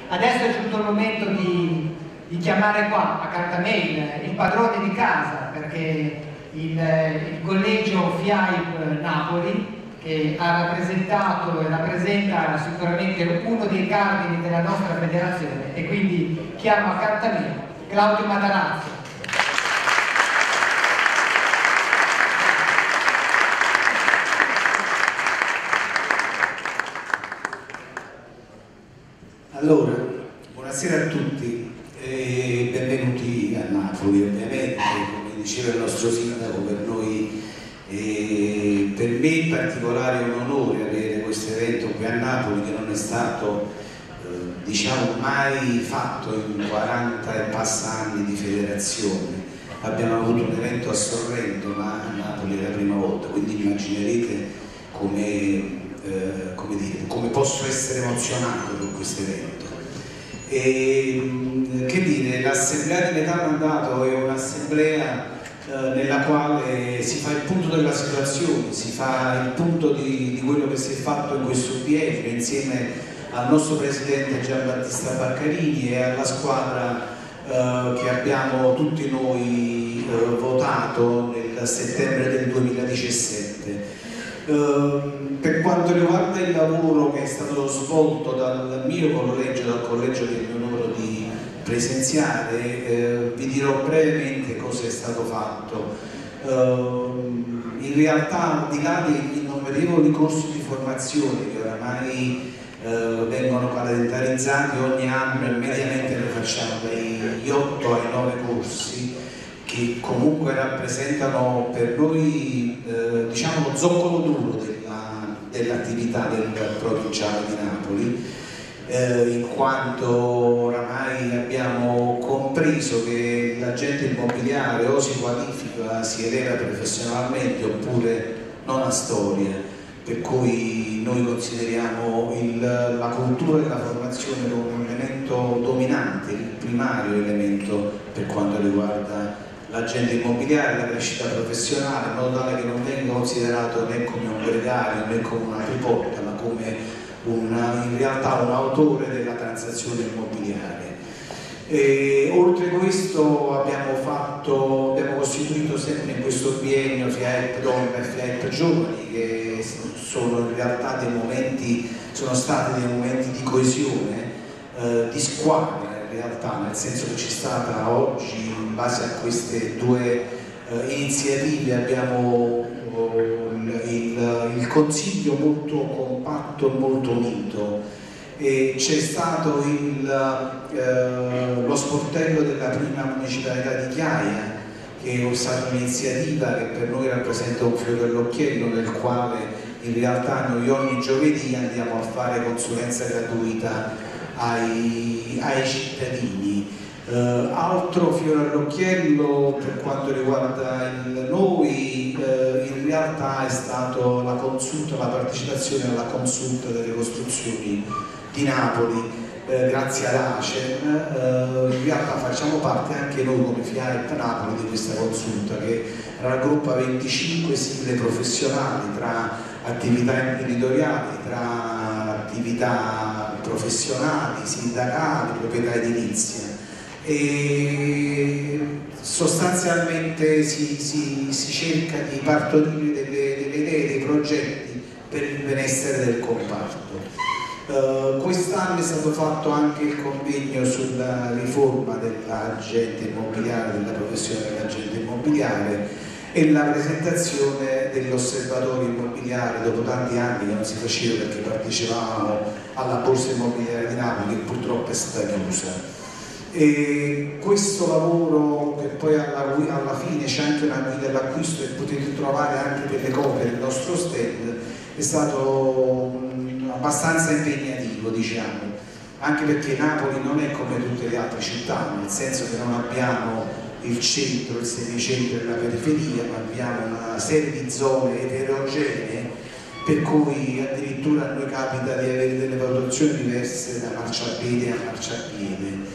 Adesso è giunto il momento di chiamare qua, accanto a me, il padrone di casa, perché il collegio FIAIP Napoli, che ha rappresentato e rappresenta sicuramente uno dei cardini della nostra federazione, e quindi chiamo accanto a me Claudio Matarazzo. Allora, buonasera a tutti e benvenuti a Napoli. Ovviamente, come diceva il nostro sindaco, per noi per me in particolare è un onore avere questo evento qui a Napoli, che non è stato diciamo mai fatto in 40 e passa anni di federazione. Abbiamo avuto un evento a Sorrento, ma a Napoli è la prima volta, quindi immaginerete come posso essere emozionato per questo evento. Che dire, l'assemblea di metà mandato è un'assemblea nella quale si fa il punto della situazione, si fa il punto di quello che si è fatto in questo biennio insieme al nostro presidente Gianbattista Baccarini e alla squadra che abbiamo tutti noi votato nel settembre del 2017. Per quanto riguarda il lavoro che è stato svolto dal mio collegio, dal collegio che mi onoro di presenziare, vi dirò brevemente cosa è stato fatto. In realtà, al di là degli innumerevoli corsi di formazione che oramai vengono calendarizzati ogni anno e mediamente ne facciamo dagli 8 ai 9 corsi, che comunque rappresentano per noi diciamo lo zoccolo duro dell'attività del provinciale di Napoli, in quanto oramai abbiamo compreso che l'agente immobiliare o si qualifica, si eleva professionalmente oppure non ha storia, per cui noi consideriamo la cultura della formazione come un elemento dominante, il primario elemento per quanto riguarda l'agente immobiliare, la crescita professionale, in modo tale che non venga considerato né come un gregario né come una pipotta, ma come in realtà un autore della transazione immobiliare. Oltre a questo abbiamo costituito sempre in questo biennio FIAIP Donne e FIAIP Giovani, che sono in realtà sono stati dei momenti di coesione, di squadra in realtà, nel senso che c'è stata oggi, in base a queste due iniziative, abbiamo il consiglio molto compatto e molto unito, e c'è stato lo sportello della prima municipalità di Chiaia, che è stata un'iniziativa che per noi rappresenta un fiore all'occhiello, nel quale in realtà noi ogni giovedì andiamo a fare consulenza gratuita ai cittadini. Altro fiore all'occhiello per quanto riguarda noi, in realtà è stato la partecipazione alla consulta delle costruzioni di Napoli, grazie all'ACEN. In realtà facciamo parte anche noi come FIAIP Napoli di questa consulta, che raggruppa 25 sigle professionali tra attività imprenditoriali, tra attività professionali, sindacali, proprietà edilizia, e sostanzialmente si cerca di partorire delle idee, dei progetti per il benessere del comparto. Quest'anno è stato fatto anche il convegno sulla riforma dell'agente immobiliare, della professione dell'agente immobiliare, e la presentazione dell'osservatorio immobiliare dopo tanti anni che non si faceva, perché partecipavamo alla borsa immobiliare di Napoli, che purtroppo è stata chiusa. E questo lavoro, che poi alla fine c'è anche una guida all'acquisto e potete trovare anche delle copie del nostro stand, è stato abbastanza impegnativo, diciamo, anche perché Napoli non è come tutte le altre città, nel senso che non abbiamo il centro, il semicentro e la periferia, ma abbiamo una serie di zone eterogenee, per cui addirittura a noi capita di avere delle valutazioni diverse da marciapiede a marciapiede.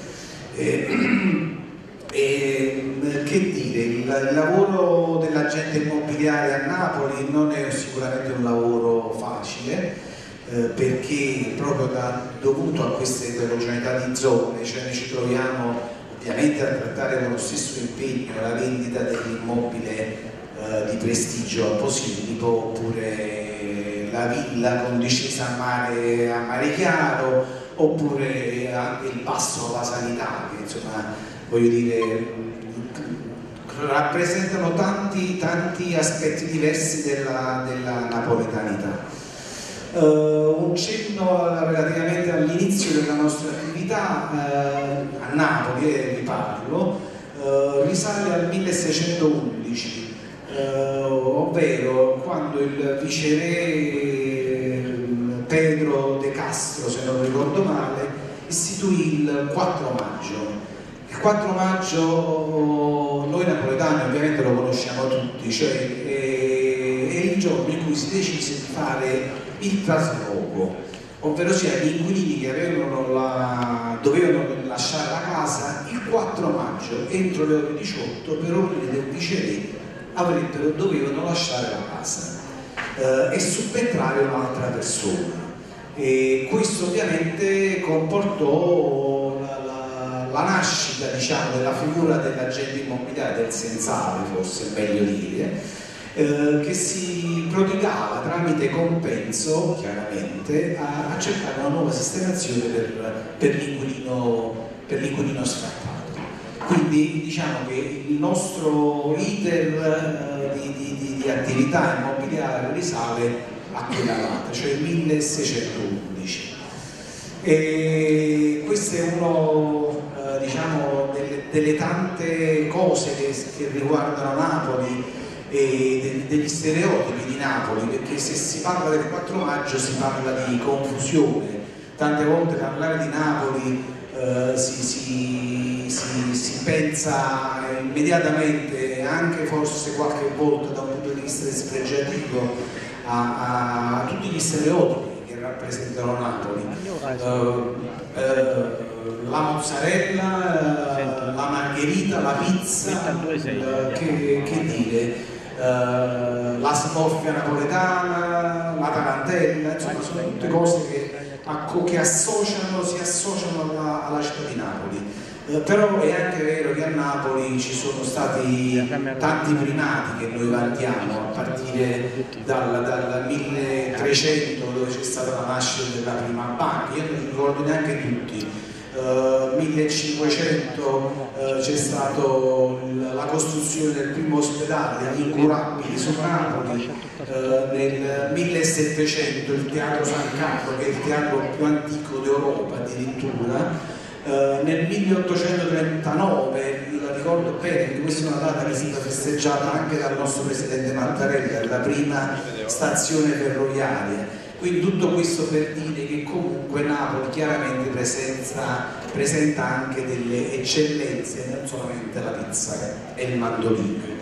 Che dire, il lavoro dell'agente immobiliare a Napoli non è sicuramente un lavoro facile, perché proprio dovuto a questa eterogeneità di zone, cioè noi ci troviamo ovviamente a trattare con lo stesso impegno la vendita dell'immobile di prestigio a Posillipo, oppure la villa con discesa a Mare Chiaro, oppure anche il passo alla sanità, che insomma, voglio dire, rappresentano tanti aspetti diversi della napoletanità. Un cenno relativamente all'inizio della nostra attività a Napoli, vi parlo, risale al 1611, ovvero quando il viceré Pedro de Castro, se non ricordo male, istituì il 4 maggio. Il 4 maggio noi napoletani ovviamente lo conosciamo tutti, cioè è il giorno in cui si decise di fare il trasloco, ovvero sia gli inquilini che dovevano lasciare la casa il 4 maggio entro le ore 18 per ordine del viceré dovevano lasciare la casa e subentrare un'altra persona, e questo ovviamente comportò la nascita, diciamo, della figura dell'agente immobiliare, del sensale forse è meglio dire, che si prodigava tramite compenso chiaramente a cercare una nuova sistemazione per l'inquilino sfrattato. Quindi diciamo che il nostro iter di attività immobiliare risale a quella data, cioè il 1611. E questo è uno diciamo delle tante cose che riguardano Napoli e degli stereotipi di Napoli, perché se si parla del 4 maggio si parla di confusione. Tante volte parlare di Napoli si pensa immediatamente, anche forse qualche volta da un punto di vista dispregiativo, a tutti gli stereotipi che rappresentano Napoli, la mozzarella, la margherita, la pizza, che dire, la smorfia napoletana, la tarantella, insomma sono tutte cose che si associano alla città di Napoli. Però è anche vero che a Napoli ci sono stati tanti primati che noi vantiamo, a partire dal 1300, dove c'è stata la nascita della prima banca. Io non li ricordo neanche tutti. 1500 c'è stata la costruzione del primo ospedale degli incurabili su Napoli, nel 1700 il Teatro San Carlo, che è il teatro più antico d'Europa addirittura, nel 1839, la ricordo bene perché questa è una data che è stata festeggiata anche dal nostro presidente Mattarella, la prima stazione ferroviaria. Quindi tutto questo per dire che comunque Napoli chiaramente presenta anche delle eccellenze, non solamente la pizza e il mandolino.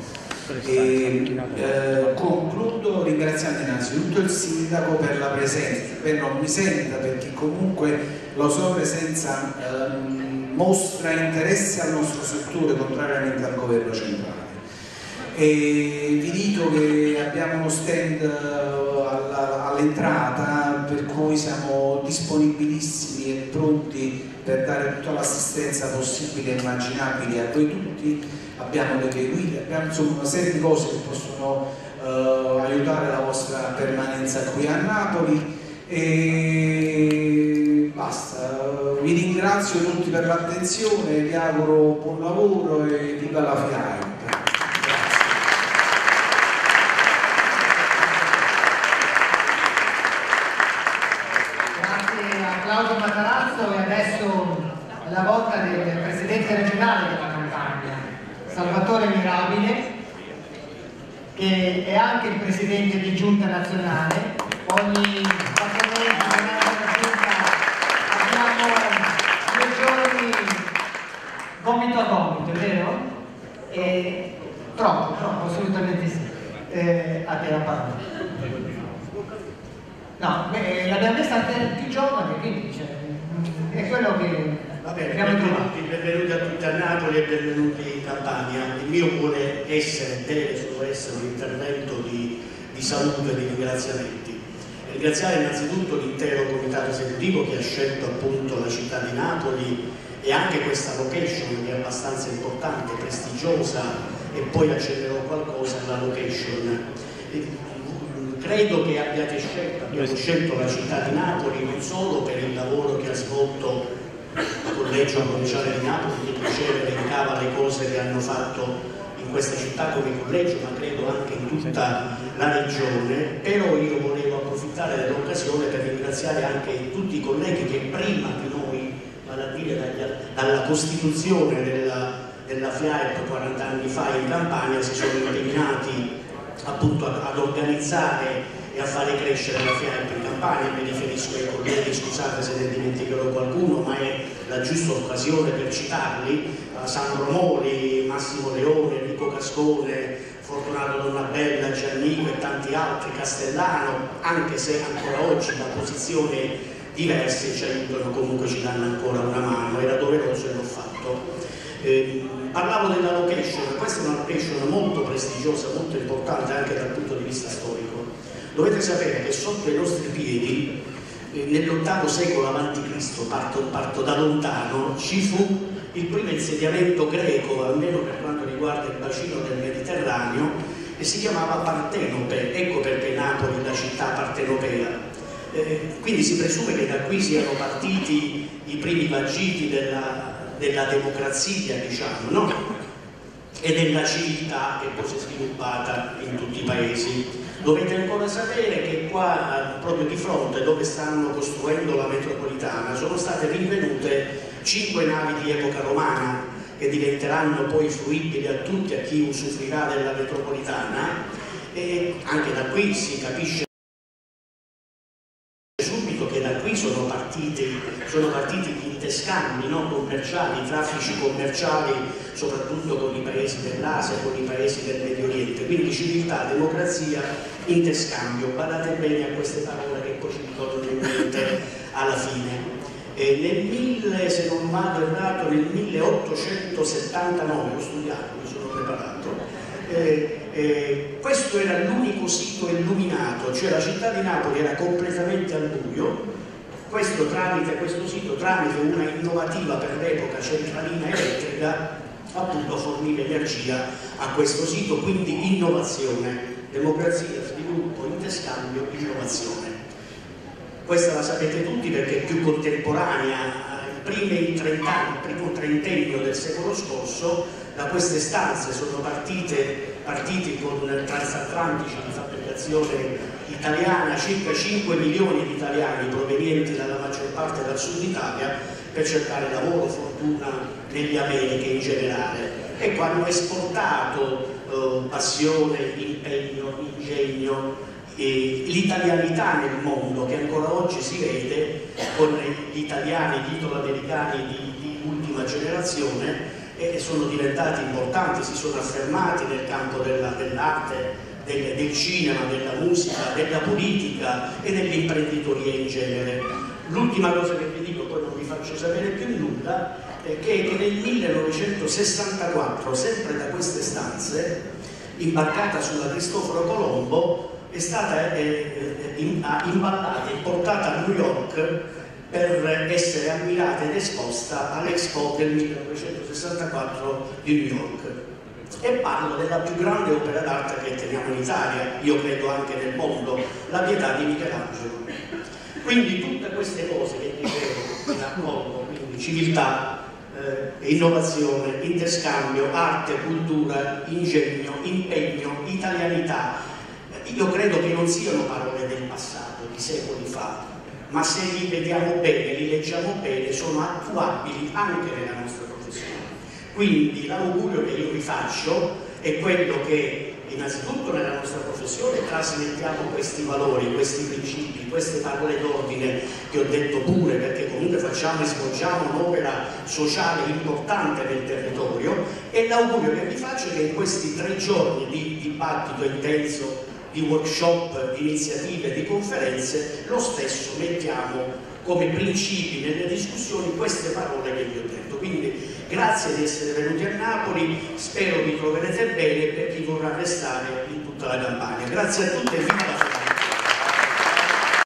Concludo ringraziando innanzitutto il sindaco per la presenza, non mi senta perché comunque la sua presenza mostra interesse al nostro settore contrariamente al governo centrale. E vi dico che abbiamo uno stand all'entrata, per cui siamo disponibilissimi e pronti per dare tutta l'assistenza possibile e immaginabile a voi tutti. Abbiamo delle guide, abbiamo insomma una serie di cose che possono aiutare la vostra permanenza qui a Napoli, e basta. Vi ringrazio tutti per l'attenzione, vi auguro buon lavoro e viva la FIAIP. Claudio Matarazzo, e adesso è la volta del presidente regionale della Campania, Salvatore Mirabile, che è anche il presidente di giunta nazionale. Ogni 4 mesi nella giunta abbiamo 2 giorni gomito a gomito, è vero? Troppo, assolutamente sì. A te la parola. No, l'abbiamo vista più giovane, quindi è quello che abbiamo trovato. Benvenuti a tutti a Napoli e benvenuti in Campania. Il mio vuole essere, deve solo essere un intervento di saluto e di ringraziamenti. Ringraziare innanzitutto l'intero comitato esecutivo che ha scelto appunto la città di Napoli e anche questa location che è abbastanza importante, prestigiosa, e poi accenderò qualcosa alla location. Credo che abbiamo scelto la città di Napoli non solo per il lavoro che ha svolto il Collegio Provinciale di Napoli, che diceva e elencava le cose che hanno fatto in questa città come collegio, ma credo anche in tutta la regione. Però io volevo approfittare dell'occasione per ringraziare anche tutti i colleghi che prima di noi, vale a dire dalla costituzione della FIAIP 40 anni fa in Campania, si sono impegnati appunto ad organizzare e a fare crescere la FIAIP in Campania. Mi riferisco ai colleghi, scusate se ne dimenticherò qualcuno, ma è la giusta occasione per citarli: Sandro Moli, Massimo Leone, Enrico Cascone, Fortunato Donnabella, Giannico e tanti altri, Castellano, anche se ancora oggi da posizioni diverse ci aiutano, comunque ci danno ancora una mano, era doveroso e l'ho fatto. Parlavo della location, questa è una location molto prestigiosa, molto importante anche dal punto di vista storico. Dovete sapere che sotto i nostri piedi, nell'VIII secolo a.C., parto da lontano, ci fu il primo insediamento greco, almeno per quanto riguarda il bacino del Mediterraneo, e si chiamava Partenope. Ecco perché Napoli è la città partenopea. Quindi si presume che da qui siano partiti i primi vagiti della democrazia, diciamo, no? E della civiltà che poi si è sviluppata in tutti i paesi. Dovete ancora sapere che qua, proprio di fronte dove stanno costruendo la metropolitana, sono state rinvenute 5 navi di epoca romana che diventeranno poi fruibili a tutti, a chi usufruirà della metropolitana, e anche da qui si capisce subito che da qui sono partiti gli interscambi, no? Commerciali, i traffici commerciali, soprattutto con i paesi dell'Asia, con i paesi del Medio Oriente. Quindi civiltà, democrazia, interscambio. Badate bene a queste parole che poi ci ritornano in mente alla fine. Se non vado errato, nel 1879, ho studiato, mi sono preparato, questo era l'unico sito illuminato, cioè la città di Napoli era completamente al buio. Questo sito, tramite una innovativa per l'epoca centralina elettrica, appunto forniva energia a questo sito. Quindi innovazione, democrazia, sviluppo, interscambio, innovazione. Questa la sapete tutti perché è più contemporanea. Il primo trentennio del secolo scorso, da queste stanze sono partiti con transatlantici di fabbricazione italiana, circa 5 milioni di italiani provenienti dalla maggior parte dal sud Italia per cercare lavoro, fortuna negli Americhe in generale. Ecco, hanno esportato passione, impegno, ingegno, l'italianità nel mondo, che ancora oggi si vede con gli italiani, gli italo-americani di ultima generazione, e sono diventati importanti, si sono affermati nel campo dell'arte, del cinema, della musica, della politica e dell'imprenditoria in genere. L'ultima cosa che vi dico, poi non vi faccio sapere più nulla, è che nel 1964, sempre da queste stanze, imbarcata sulla Cristoforo Colombo, è stata imballata e portata a New York per essere ammirata ed esposta all'Expo del 1964 di New York. E parlo della più grande opera d'arte che teniamo in Italia, io credo anche nel mondo, la Pietà di Michelangelo. Quindi tutte queste cose che dicevo in accordo, quindi civiltà, innovazione, interscambio, arte, cultura, ingegno, impegno, italianità, io credo che non siano parole del passato, di secoli fa, ma se li vediamo bene, li leggiamo bene, sono attuabili anche nella nostra professione. Quindi l'augurio che io vi faccio è quello che innanzitutto nella nostra professione trasmettiamo questi valori, questi principi, queste parole d'ordine che ho detto pure, perché comunque facciamo e svolgiamo un'opera sociale importante nel territorio, e l'augurio che vi faccio è che in questi 3 giorni di dibattito intenso, di workshop, di iniziative, di conferenze, lo stesso mettiamo come principi nelle discussioni queste parole che vi ho detto. Quindi grazie di essere venuti a Napoli, spero vi troverete bene per chi vorrà restare in tutta la Campania. Grazie a tutti e viva la